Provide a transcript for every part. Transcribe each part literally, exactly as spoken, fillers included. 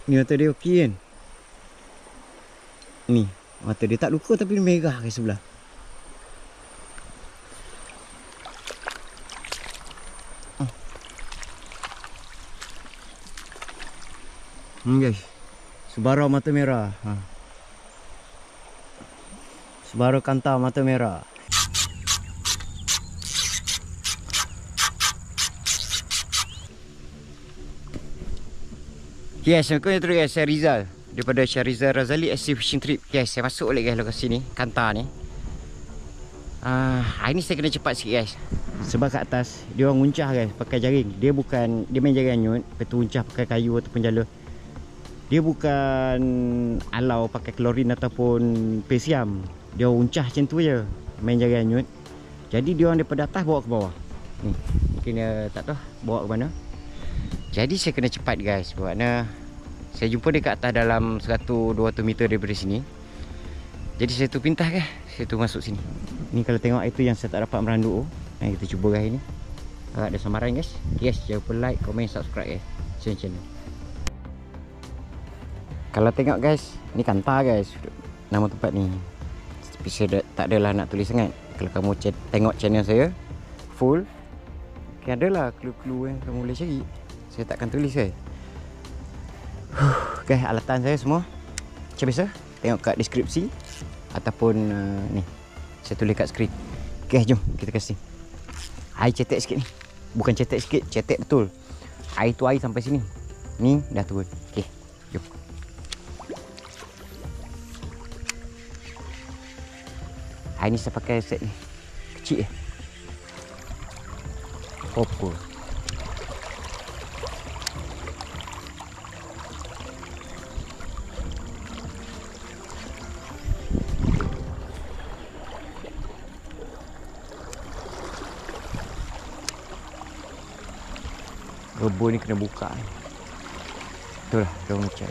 Ni mata dia okey kan. Ni mata dia tak luka tapi dia merah ke sebelah. Hmm guys, Subarau mata merah. Ha. Subarau kanta mata merah. Yes, aku terus guys, saya Rizal daripada Syarizal Razali S C Fishing Trip. Guys, saya masuk balik guys lokasi ni, kanta ni. Ah, uh, hari ni saya kena cepat sikit guys. Sebab kat atas dia orang uncah guys pakai jaring. Dia bukan dia main jaring anyut, lepas tu uncah pakai kayu ataupun jala. Dia bukan alau pakai klorin ataupun pesiam. Dia uncah macam tu je, main jaring anyut. Jadi dia orang daripada atas bawa ke bawah. Ni, mungkin dia tak tahu bawa ke mana. Jadi saya kena cepat guys. Bermakna saya jumpa dia kat atas dalam seratus dua ratus meter daripada sini. Jadi saya tu pintah ke, saya tu masuk sini. Ni kalau tengok itu yang saya tak dapat meranduk. Nah, kita cuba guys ni. Agak ada samaran guys. Yes, jangan lupa like, komen, subscribe guys. Share channel. Kalau tengok guys, ni kanta guys nama tempat ni. Tapi saya tak adalah nak tulis sangat. Kalau kamu tengok channel saya full, mungkin adalah clue-clue yang kamu boleh cari. Saya takkan tulis guys. Huh, guys, alatan saya semua macam biasa, tengok kat deskripsi ataupun uh, ni saya tulis kat skrin. Okay, jom kita kasih air cetek sikit ni. Bukan cetek sikit, cetek betul. Air tu air sampai sini. Ni dah turun. Okay, jom. Air ni saya pakai set ni kecil eh. Popcorn. Rebun ni kena buka ni. Itulah daun macam.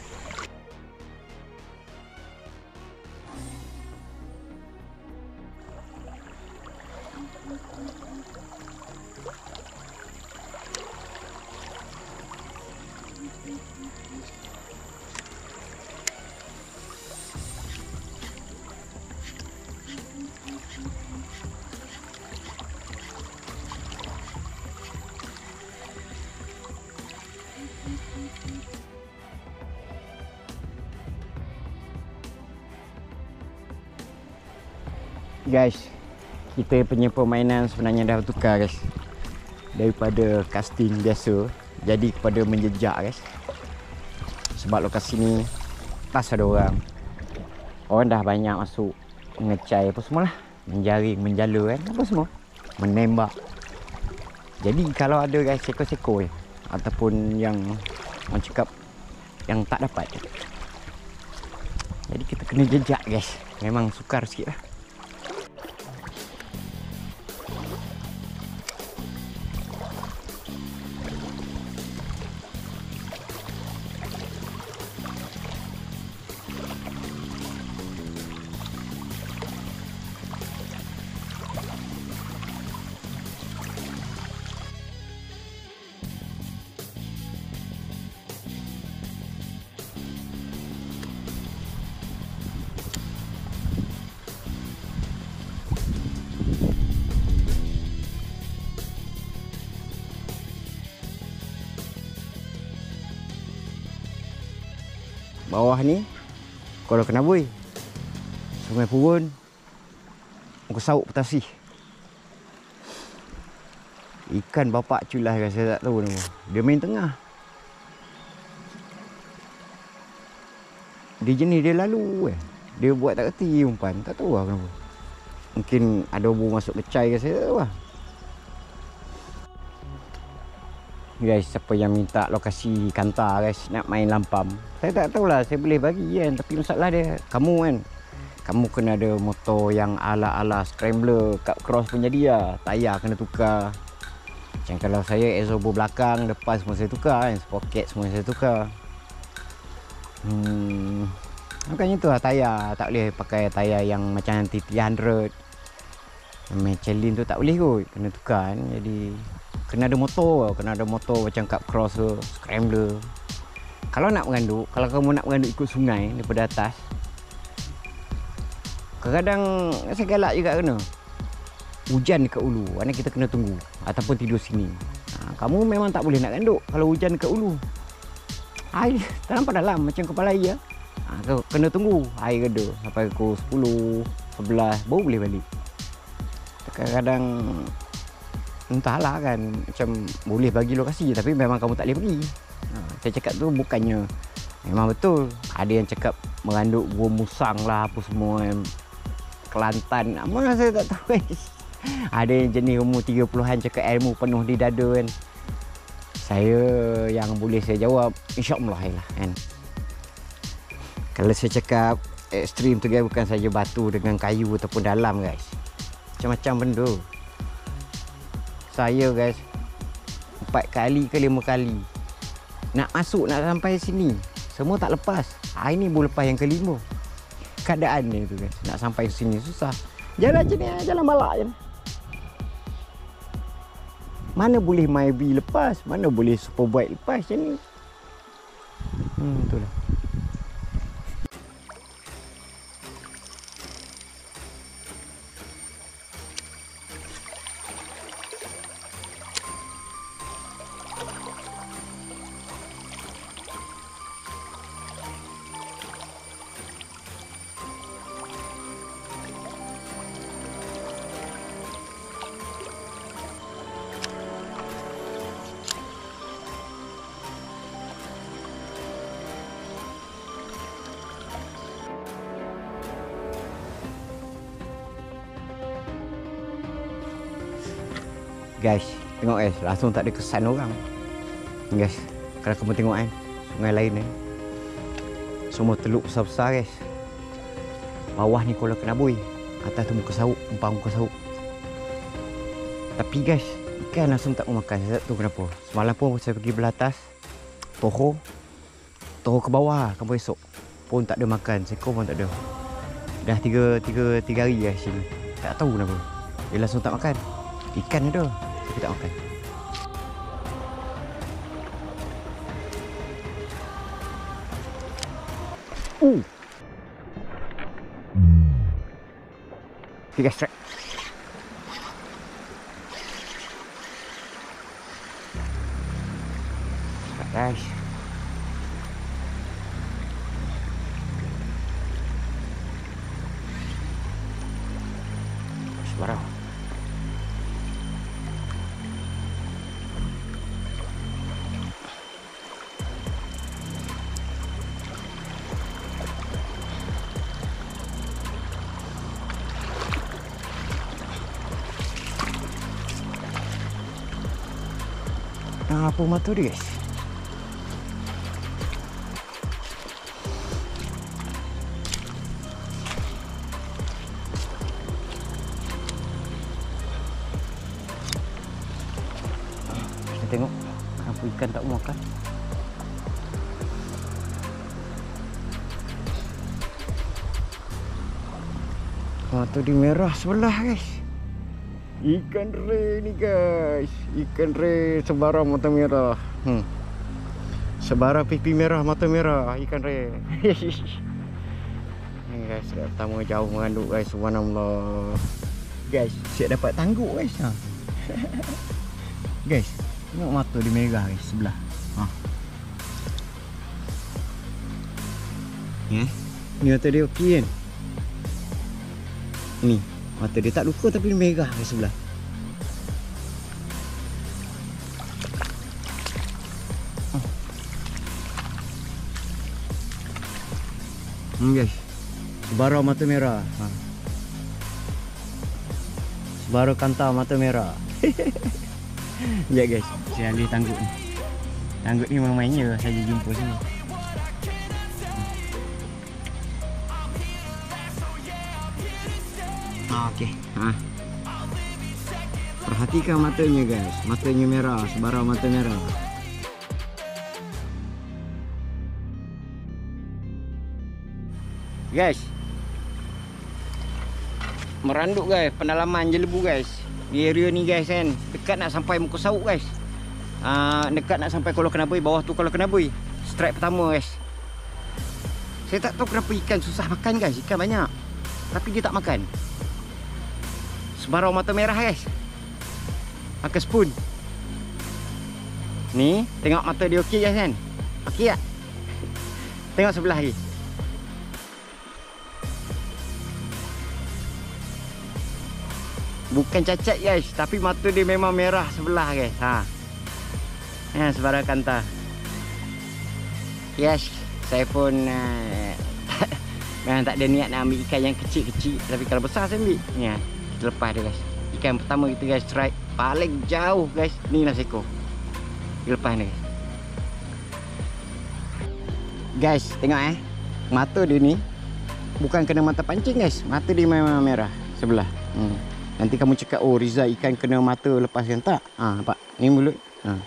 Guys, kita punya permainan sebenarnya dah bertukar guys. Daripada casting biasa jadi kepada menjejak guys. Sebab lokasi ni pas ada orang. Orang dah banyak masuk ngecai apa semualah, menjaring, menjala kan, apa semua, menembak. Jadi kalau ada guys seko-seko je, ataupun yang orang cakap yang tak dapat, jadi kita kena jejak guys. Memang sukar sikit lah. Bawah ni kalau kena buih Sungai Purun, muka sauk petasi. Ikan bapak culah kan, saya tak tahu nama. Dia main tengah. Dia jenis dia lalu eh. Dia buat tak kerti umpan, tak tahu lah kenapa. Mungkin ada burung masuk kecai ke, saya tak tahu lah. Guys, siapa yang minta lokasi kanta guys, nak main lampam, saya tak tahulah, saya boleh bagi kan. Tapi masalah dia, kamu kan, kamu kena ada motor yang ala-ala scrambler, cup cross pun jadi lah. Tayar kena tukar. Macam kalau saya exhaust belakang, depan semua saya tukar kan. Sprocket semua saya tukar. Hmm, makanya tu lah tayar. Tak boleh pakai tayar yang macam T tiga ratus. Michelin tu tak boleh kot, kena tukar kan. Jadi kena ada motor, kena ada motor macam cup cross ke, scrambler. Kalau nak menganduk, kalau kamu nak menganduk ikut sungai daripada atas, kadang-kadang saya galak juga kena. Hujan dekat ulu, mana kita kena tunggu ataupun tidur sini. Ha, kamu memang tak boleh nak ganduk kalau hujan dekat ulu. Air tak nampak dalam macam kepala air. Ha, kena tunggu air reda sampai pukul sepuluh, sebelas baru boleh balik. Kadang-kadang entahlah kan, macam boleh bagi lokasi tapi memang kamu tak boleh pergi. Ha, saya cakap tu bukannya memang betul. Ada yang cakap menganduk gua musang lah apa semua, Kelantan. Apa saya tak tahu guys. Ada yang jenis umur tiga puluhan cakap ilmu penuh di dada kan. Saya yang boleh saya jawab insya-Allah lah kan. Kalau saya cakap ekstrim tu guys, bukan saja batu dengan kayu ataupun dalam guys. Macam-macam benda. Saya guys empat kali ke lima kali nak masuk nak sampai sini, semua tak lepas. Hari ni baru lepas yang kelima. Keadaan dia tu guys, nak sampai sini susah. Jalan je ni, jalan balak je. Mana boleh Myvi lepas, mana boleh Superbike lepas macam ni. Hmm, itulah. Guys, tengok guys, langsung tak ada kesan orang. Guys, kalau kamu tengok kan, sungai lain eh, semua teluk besar-besar guys. Bawah ni Kuala Kenabui, atas tu muka sauk, empang muka sauk. Tapi guys, ikan langsung tak mau makan. Saya tak tahu kenapa. Semalam pun saya pergi belah atas Toho, Toho ke bawah kamu esok pun tak ada makan, seekor pun tak ada. Dah tiga, tiga, tiga hari guys sini. Tak tahu kenapa. Dia langsung tak makan. Ikan ada, tapi tak makan. Uh. Tiga strike. Guys. Sebarang. Nah, apa mata dia guys? Kita tengok kenapa ikan tak mau makan. Mata dia merah sebelah guys. Ikan re ni guys. Ikan re sebarang mata merah. Hmm. Sebarang pipi merah, mata merah. Ikan re. Ni guys, dah pertama jauh mengandung guys. Subhanallah. Guys, siap dapat tangguk guys. Ha. Guys, tengok mata dia merah guys sebelah. Ha. Ya. Ni mata dia okey kan? Ni mata dia tak luka tapi dia merah di sebelah. Hmm guys, sebarang mata merah. Ha. Sebarang kanta mata merah. Ya guys, saya ambil tangguk ni. Tangguk ni memang mainnya saya jumpa sini. Ah, okey. Ha. Perhatikan matanya guys. Matanya merah, sebarang mata merah. Guys. Meranduk guys, pendalaman Jelebu guys. Di area ni guys kan, dekat nak sampai muka sauk guys. Ah, dekat nak sampai Kuala Kenabui, bawah tu Kuala Kenabui. Strike pertama guys. Saya tak tahu kenapa ikan susah makan guys. Ikan banyak tapi dia tak makan. Sebarau mata merah guys. Makan spoon. Ni tengok mata dia okey guys kan. Okey tak? Tengok sebelah lagi. Bukan cacat guys, tapi mata dia memang merah sebelah guys. Ha. Ya, sebarang kanta. Yes, saya pun uh, memang tak ada niat nak ambil ikan yang kecil-kecil, tapi kalau besar saya ambil. Ni ya, kita lepas dia guys. Ikan pertama kita guys, strike paling jauh guys. Ni lah seekor. Kita lepas ni guys. Guys, tengok eh. Mata dia ni bukan kena mata pancing guys. Mata dia memang merah sebelah. Hmm. Nanti kamu cakap, oh Riza ikan kena mata lepaskan. Tak. Ha, nampak? Ni mulut. Ha.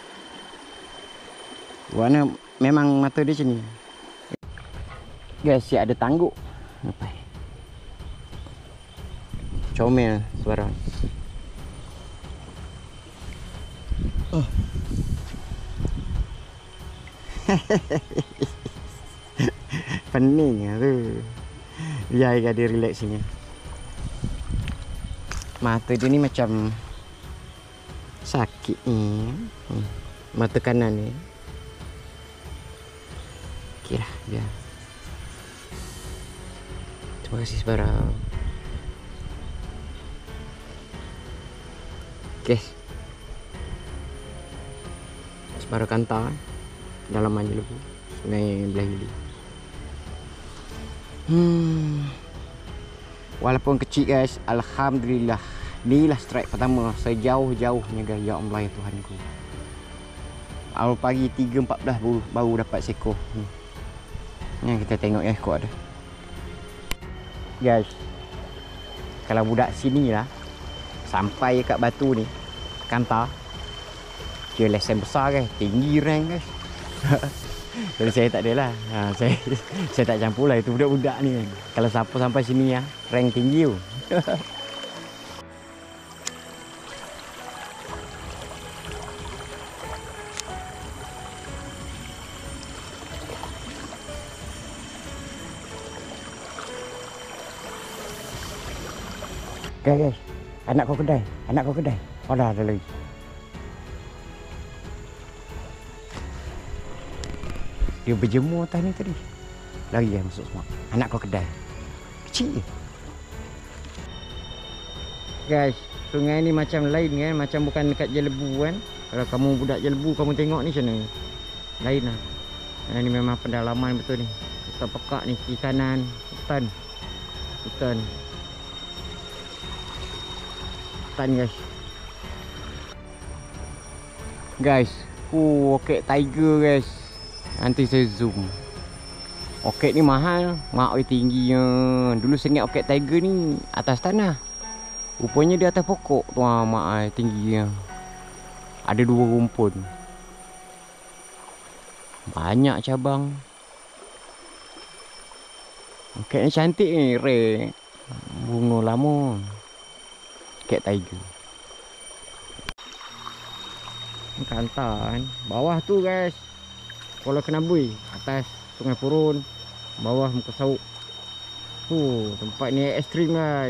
Warna memang mata dia macam ni. Guys, siap ada tangguk. Lepas. Comel sebarang. Oh. Pening lah tu. Biar dia relax sini. Mata dia ni macam sakit ni. Hmm. Mata kanan ni. Okey lah, biar. Terima kasih sebarang. Okey. Sebarang kanta dalaman Jelebu, Sungai Belah Hili. Hmm. Walaupun kecil guys, alhamdulillah. Inilah strike pertama sejauh-jauhnya guys. Ya Allah ya Tuhanku. Awal pagi tiga empat belas baru, baru dapat seekor. Hmm. Ni kita tengok ya ekor ada. Guys, kalau budak sini lah sampai kat batu ni, kanta dia lesen besar guys, tinggi rank guys. Jadi saya tak adalah. Ha, saya saya tak campur lah itu budak-budak ni kan. Kalau siapa sampai sini ya, rank tinggi tu. Guys, guys, anak kau kedai, anak kau kedai. Oh dah ada lagi. Dia berjemur atas ni tadi. Lagi yang masuk semua. Anak kau kedai. Kecil je. Guys, sungai ni macam lain kan. Macam bukan dekat Jelebu kan. Kalau kamu budak Jelebu, kamu tengok ni macam mana. Lain lah. Nah, ni memang pendalaman betul ni. Kita pekak ni. Kiri kanan. Hutan. Hutan. Hutan guys. Guys. Oh, okey tiger guys. Nanti saya zoom. Okey ni mahal. Mak oi tingginya. Dulu saya ingat okey tiger ni atas tanah. Rupanya dia atas pokok. Tuan mak ai tingginya. Ada dua rumpun. Banyak cabang. Okey ni cantik ni, rare. Bunga lama. Okey tiger. Kantan. Bawah tu guys. Kuala Kenabui, atas Sungai Purun, bawah Muka Sauk. Tu tempat ni ekstrim guys.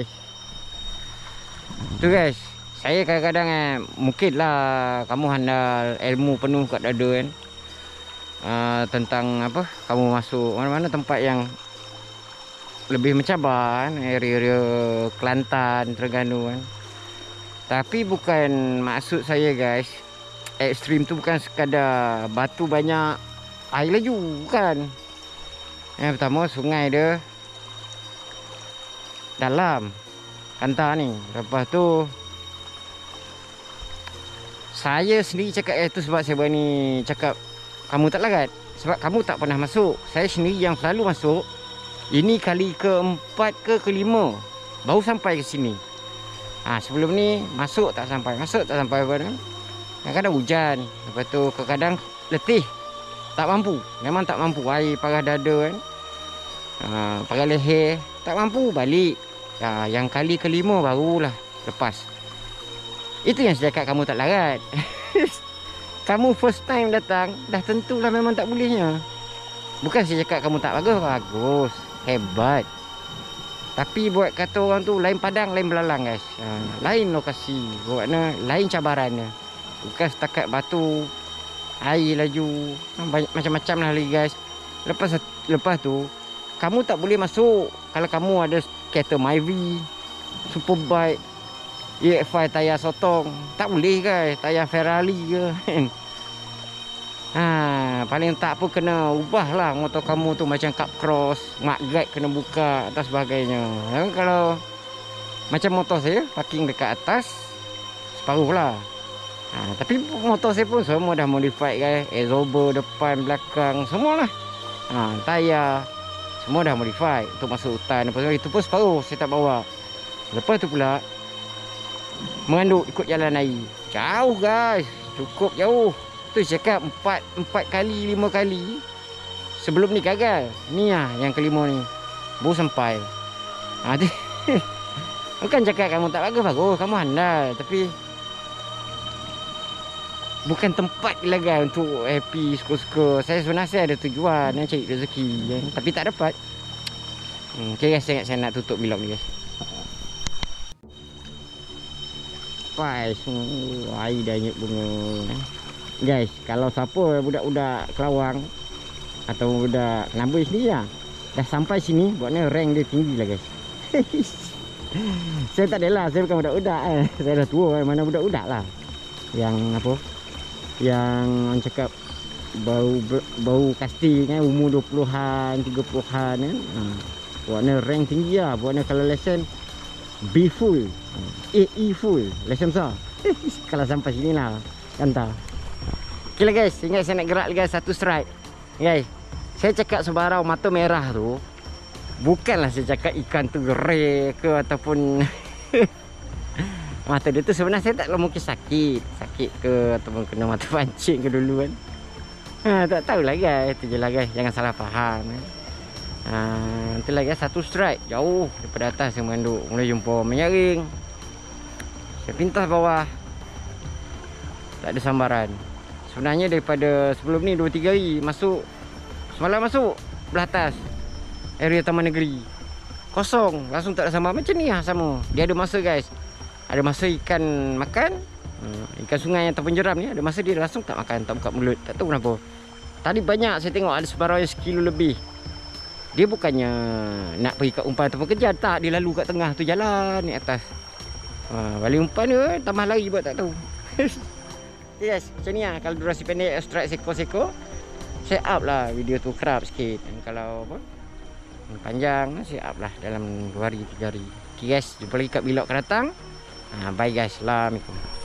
Tu guys, saya kadang-kadang eh, mungkinlah kamu handal ilmu penuh kat dada kan. Uh, tentang apa? Kamu masuk mana-mana tempat yang lebih mencabar kan, area-area Kelantan, Terengganu kan. Tapi bukan maksud saya guys, ekstrim tu bukan sekadar batu banyak, air laju kan. Yang pertama sungai dia dalam kanta ni. Lepas tu saya sendiri cakap eh tu sebab saya berani cakap kamu tak larat. Sebab kamu tak pernah masuk. Saya sendiri yang selalu masuk. Ini kali keempat ke kelima baru sampai ke sini. Ha, sebelum ni masuk tak sampai. Masuk tak sampai apa ni. Kadang-kadang hujan. Lepas tu kadang-kadang letih. Tak mampu, memang tak mampu. Air parah dada kan. Ha, parah leher. Tak mampu, balik. Ha, yang kali kelima barulah lepas. Itu yang saya cakap kamu tak larat. Kamu first time datang, dah tentulah memang tak bolehnya. Bukan saya cakap kamu tak bagus, bagus, hebat. Tapi buat kata orang tu, lain padang, lain belalang guys. Ha, lain lokasi, buatnya lain cabarannya. Bukan setakat batu, air laju, banyak macam-macam lah lagi guys. Lepas lepas tu, kamu tak boleh masuk kalau kamu ada kereta Myvi, Superbike, E X lima tayar sotong. Tak boleh guys, tayar Ferrari ke. Ha, paling tak pun kena ubah lah motor kamu tu macam cup cross, mak guide kena buka dan sebagainya. Ha, kalau macam motor saya parking dekat atas, separuh lah. Ha, tapi motor saya pun semua dah modified guys. Exhauster depan, belakang, semua lah. Ha, tayar semua dah modified untuk masuk hutan. Lepas itu pun separuh saya tak bawa. Lepas tu pula mengandung ikut jalan air. Jauh guys, cukup jauh. Tu cakap empat empat kali lima kali sebelum ni gagal. Ni lah yang kelima ni baru sampai. Ha, tu bukan cakap kamu tak bagus, bagus, kamu handal. Tapi bukan tempat lah untuk happy suka-suka. Saya sebenarnya saya ada tujuan nak cari rezeki kan? Tapi tak dapat. hmm, Okay guys, saya, saya nak tutup vlog ni guys. Pais, air dah nyuk bunga. Guys, kalau siapa budak-budak Kelawang atau budak Kenabui sendiri lah, dah sampai sini, buatnya rank dia tinggi lah guys. Saya tak adalah, saya bukan budak-budak eh. Saya dah tua, mana budak-budak lah. Yang apa, yang orang cakap bau bau kasti kan, umur dua puluhan, tiga puluhan kan. Ha. Buatnya rank tinggi lah. Buatnya kalau lesen B full, A E full, lesen besar. Kalau sampai sini lah, kanta. Okay lah guys, ingat saya nak gerak lagi satu strike. Guys, saya cakap sebarang mata merah tu, bukanlah saya cakap ikan tu gerai ke ataupun mata dia tu sebenarnya saya tak mungkin sakit. Sakit ke ataupun kena mata pancing ke dulu kan. Ha, tak tahulah guys, itu je lah guys, jangan salah faham kan. Ha, itulah guys, satu strike jauh daripada atas saya mengandung. Mula jumpa menyaring, saya pintas bawah, tak ada sambaran. Sebenarnya daripada sebelum ni dua tiga hari masuk, semalam masuk belah atas area Taman Negeri kosong, langsung tak ada sambar. Macam ni lah sama. Dia ada masa guys, ada masa ikan makan, ikan sungai ataupun jeram ni, ada masa dia langsung tak makan, tak buka mulut. Tak tahu kenapa. Tadi banyak saya tengok ada sebarang yang sekilo lebih. Dia bukannya nak pergi kat umpan ataupun kejar, tak. Dia lalu kat tengah tu jalan ni atas. Ha, balik umpan dia tambah lari buat tak tahu. Okay guys, macam ni lah. Kalau durasi pendek, strike seko-seko, saya up lah video tu kerap sikit. Dan kalau apa panjang, saya up lah dalam dua hari, tiga hari. Okay guys, jumpa lagi kat vlog akan datang. ha, Bye guys, Assalamualaikum.